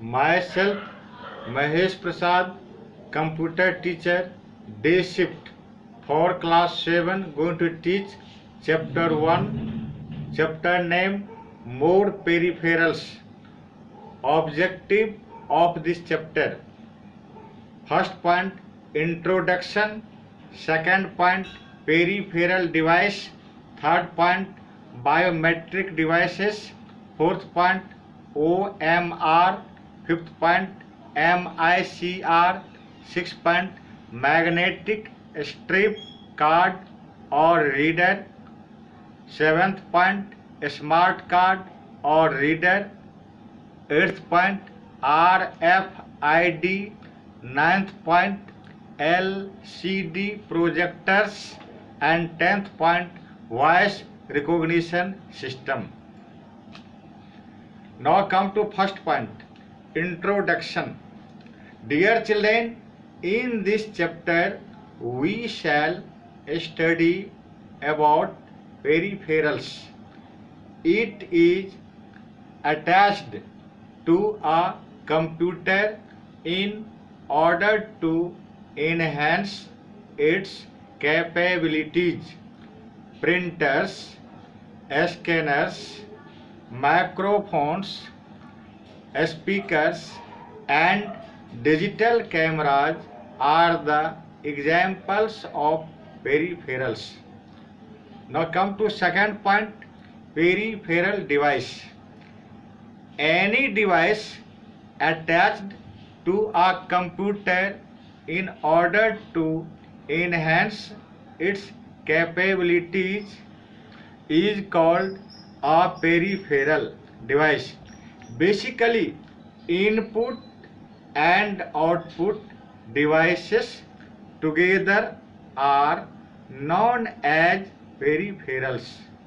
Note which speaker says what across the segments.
Speaker 1: Myself, Mahesh Prasad, computer teacher, day shift for class 7, going to teach chapter 1, chapter name More Peripherals. Objective of this chapter: first point, introduction; second point, peripheral device; third point, biometric devices; fourth point, OMR; fifth point, MICR; sixth point, magnetic strip card or reader; seventh point, smart card or reader; eighth point, RFID; ninth point, LCD projectors; and 10th point, voice recognition system. Now come to first point, introduction. Dear children, in this chapter we shall study about peripherals. It is attached to a computer in order to enhance its capabilities. Printers, scanners, microphones, speakers, and digital cameras are the examples of peripherals. Now come to second point, peripheral device. Any device attached to a computer in order to enhance its capabilities is called a peripheral device. Basically, input and output devices together are known as peripherals.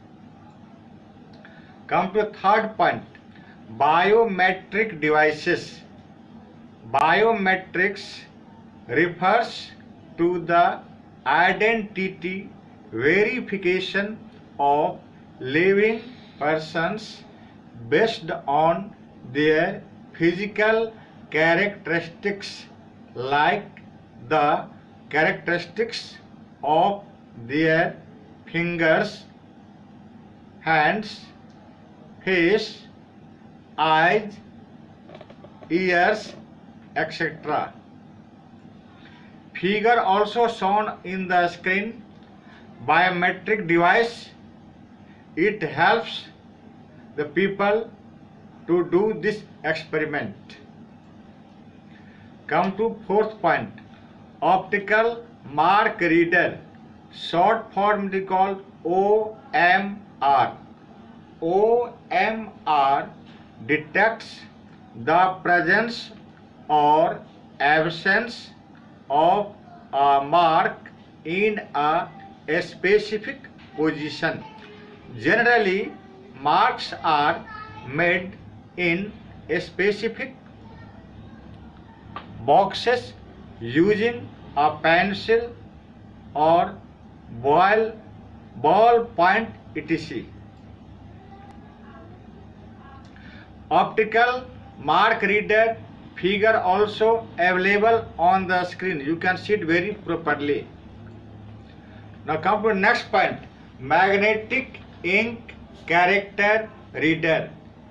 Speaker 1: Come to third point, biometric devices. Biometrics refers to the identity verification of living persons based on their physical characteristics, like the characteristics of their fingers, hands, face, eyes, ears, etc. Figure also shown in the screen. Biometric device, it helps the people to do this experiment. Come to fourth point, optical mark reader, short form is called OMR. OMR detects the presence or absence of a mark in a specific position. Generally, marks are made in specific boxes using a pencil or ball point etc. Optical mark reader figure also available on the screen. You can see it very properly. Now come to next point, magnetic ink character reader,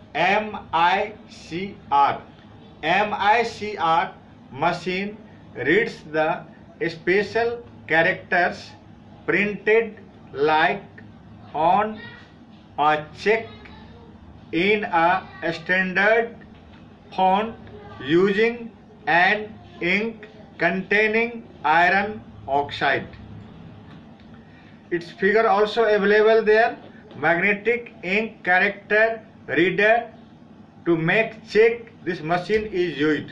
Speaker 1: MICR. MICR machine reads the special characters printed like on a check in a standard font using an ink containing iron oxide. Its figure also available there. Magnetic ink character reader, to make check this machine is used.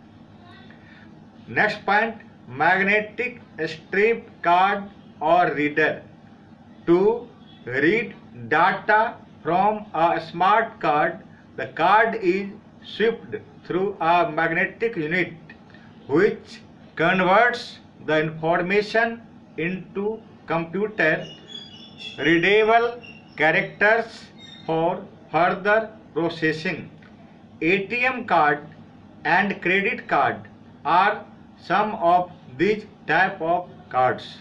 Speaker 1: Next point, magnetic strip card or reader, to read data from a smart card. The card is swept through a magnetic unit which converts the information into computer readable characters for further processing. ATM card and credit card are some of these type of cards.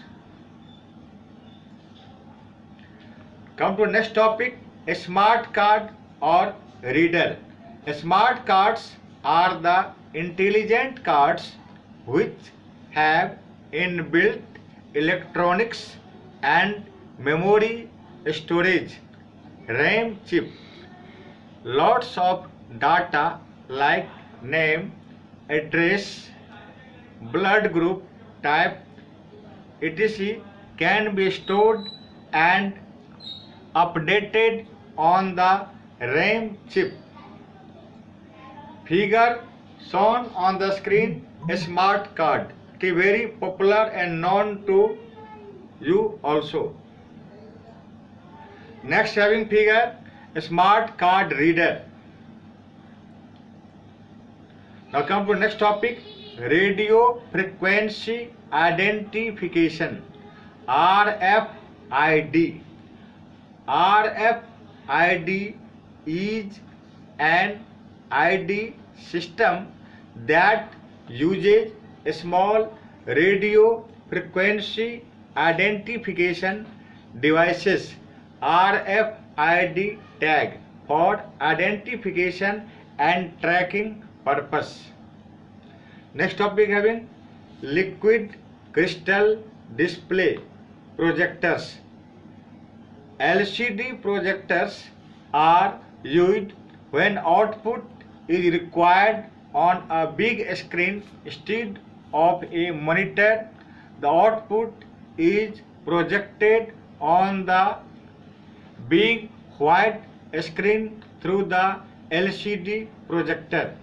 Speaker 1: Come to next topic, a smart card or reader. Smart cards are the intelligent cards which have inbuilt electronics and memory storage, RAM chip, lots of data like name, address, blood group, type, etc. can be stored and updated on the RAM chip. Figure shown on the screen, a smart card. It is very popular and known to you also. Next having figure, a smart card reader. Now come to next topic, radio frequency identification, RFID. RFID is an ID system that uses a small radio frequency identification devices, RFID tag, for identification and tracking purpose. Next topic having liquid crystal display projectors. LCD projectors are used when output is required on a big screen instead of a monitor. The output is projected on the big white screen through the LCD projector.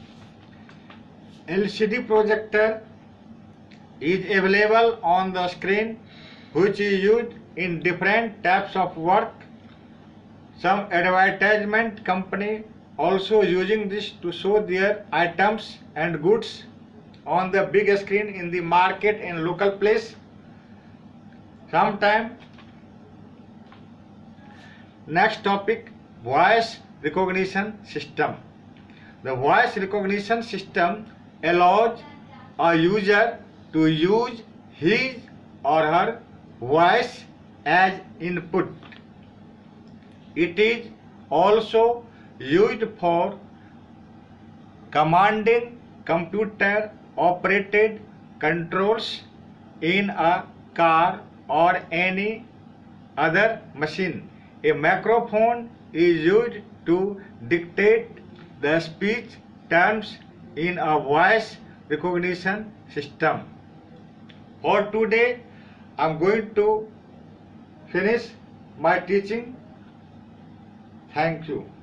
Speaker 1: LCD projector is available on the screen, which is used in different types of work. Some advertisement company also using this to show their items and goods on the big screen in the market and local place. Sometime. Next topic, voice recognition system. The voice recognition system allows a user to use his or her voice as input. It is also used for commanding computer operated controls in a car or any other machine. A microphone is used to dictate the speech terms in a voice recognition system. For today, I am going to finish my teaching. Thank you.